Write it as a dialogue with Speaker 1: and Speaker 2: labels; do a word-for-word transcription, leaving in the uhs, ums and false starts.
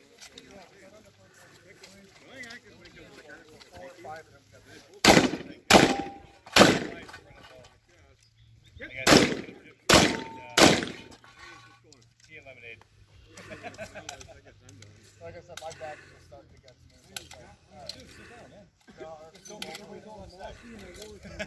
Speaker 1: Four or five of them.
Speaker 2: Lemonade.
Speaker 1: Like I said, my back is just starting to get me. So it's like, all right. No, it's so